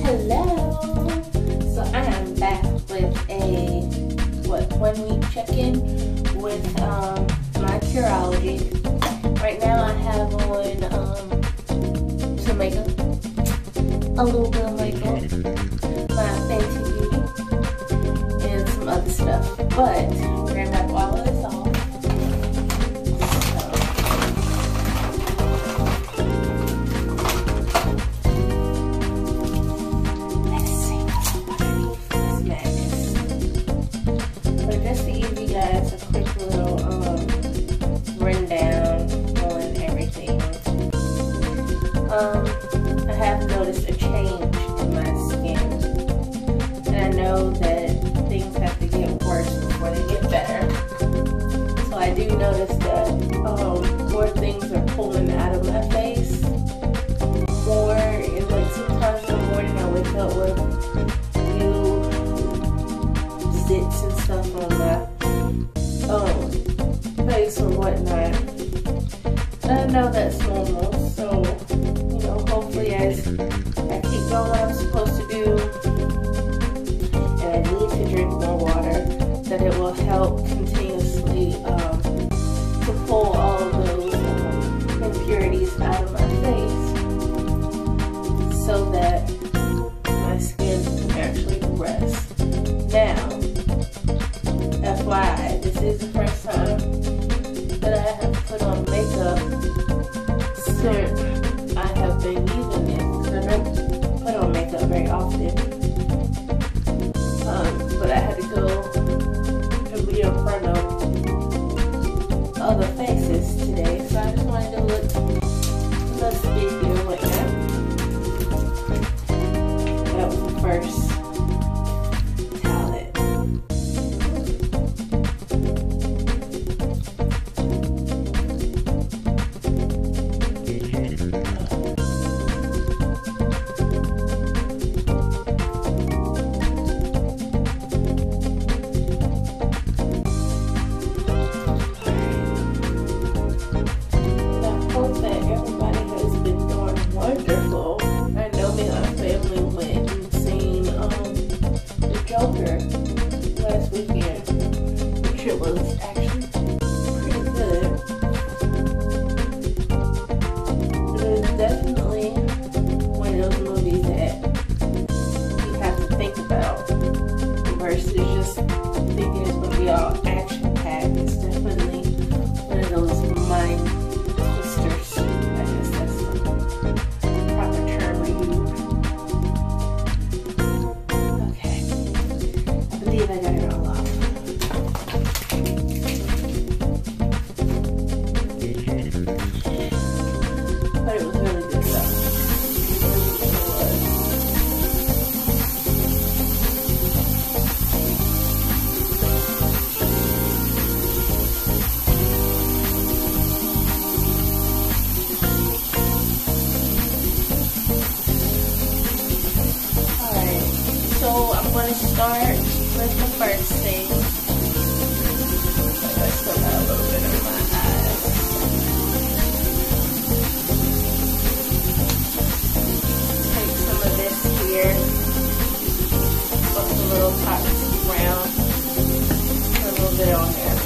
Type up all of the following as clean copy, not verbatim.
Hello. So I am back with a 1-week check-in with my Curology. Right now I have on some makeup, a little bit of makeup, my fancy beauty, and some other stuff. But we're gonna knock all of this off. Just to give you guys a quick little rundown on everything. I have noticed a change in my skin, and I know that things have to get worse before they get better. So I do notice that more things are pulling out of my face. More, and like sometimes in the morning I wake up with zits and stuff on my face or whatnot. And I know that's normal, so you know, hopefully as I keep doing what I'm supposed to do, and I need to drink more water, that it will help continuously to pull all of those impurities out of my face, so that my skin can actually rest. Now, FYI, this is the first time that I have put on makeup since I have been using it, because I don't put on makeup very often. But I had to go and be in front of other faces today, so I just wanted to look less busy or whatnot. That was the first. Last weekend, which it was actually pretty good. It was definitely one of those movies that you have to think about versus just thinking it's going to be all action-packed. It's definitely one of those mind twisters. I guess that's the proper term we use. I got it all off. But it was really good stuff. Alright, so I'm going to start with the first thing. I still got a little bit of my eyes. Take some of this here. Put a little pockets around. Put a little bit on there.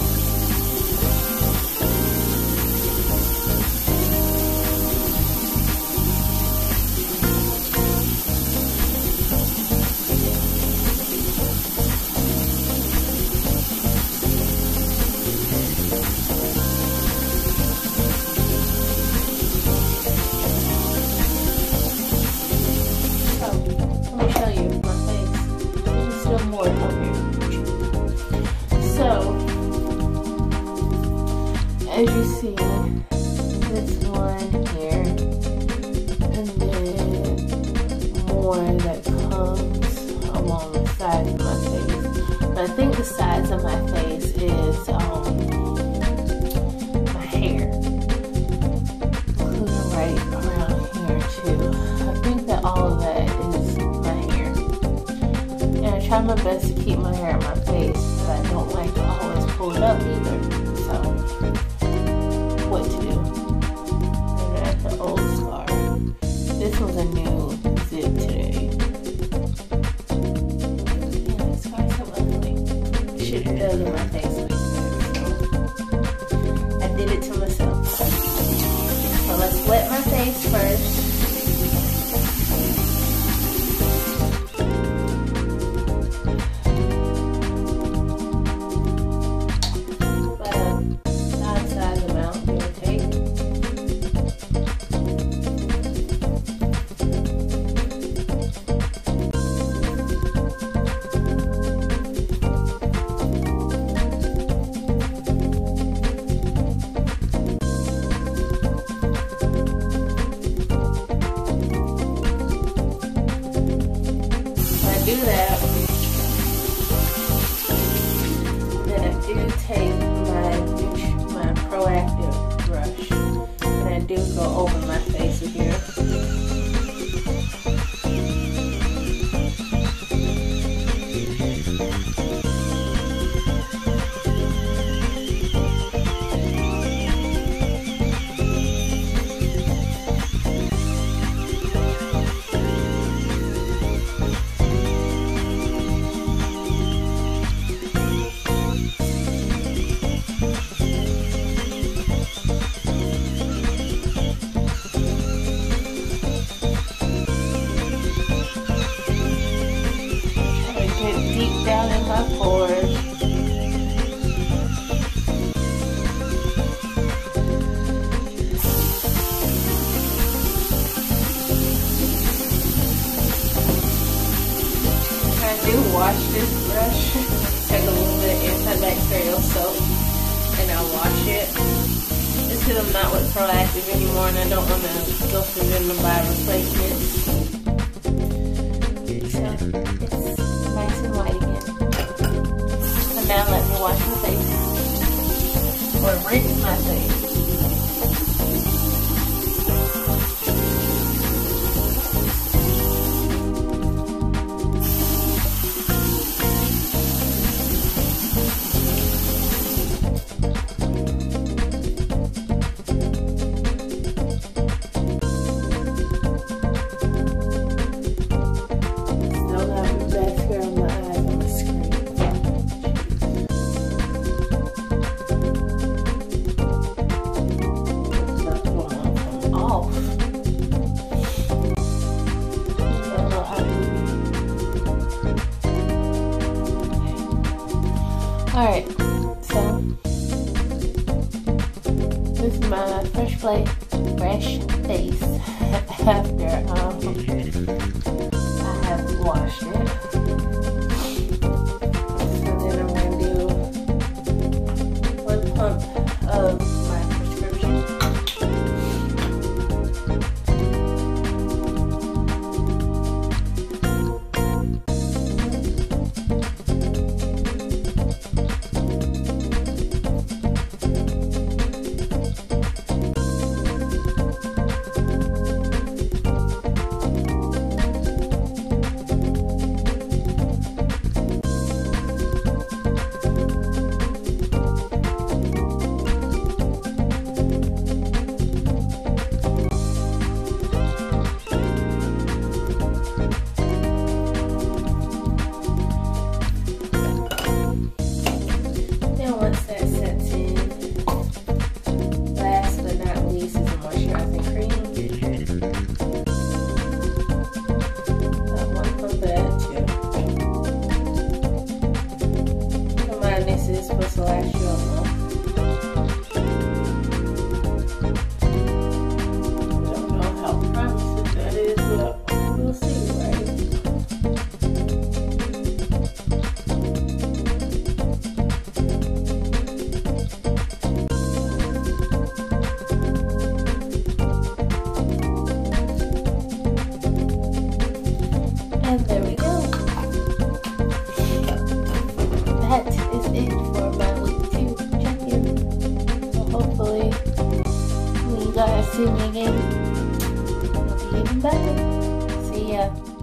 As you see, this one here, and then more that comes along the sides of my face. But I think the sides of my face is my hair, including right around here too. I think that all of that is my hair, and I try my best to keep my hair on my face, but I don't like to always pull it up either. So what to do? And at the old scar. This was a new zip today. do that, then I do take my Proactive brush and I do go over my face here. Deep down in my pores. I do wash this brush. Take a little bit of antibacterial soap and I wash it. This is I'm not with Proactive anymore and I don't want to go through them to buy replacements. So it's nice and white again. So now let me wash my face. Or rinse my face. Alright, so this is my fresh face after I have washed it. So then I'm going to do 1 pump of my prescription. Once that sets in, last but not least is a moisturizing cream. One pump of that too. Come on, this is supposed to last you a month. I don't know how promising that is, but we'll see, right? And there we go. That is it for my week 2 check-in. So hopefully, when you guys see me again, it'll be even better. See ya.